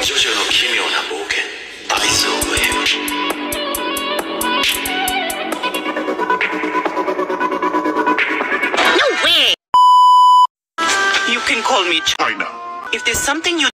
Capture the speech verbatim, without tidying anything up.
ジョジョの奇妙な冒険、アイス・オブ・ヘブン。 No way! You can call me I know. if there's something you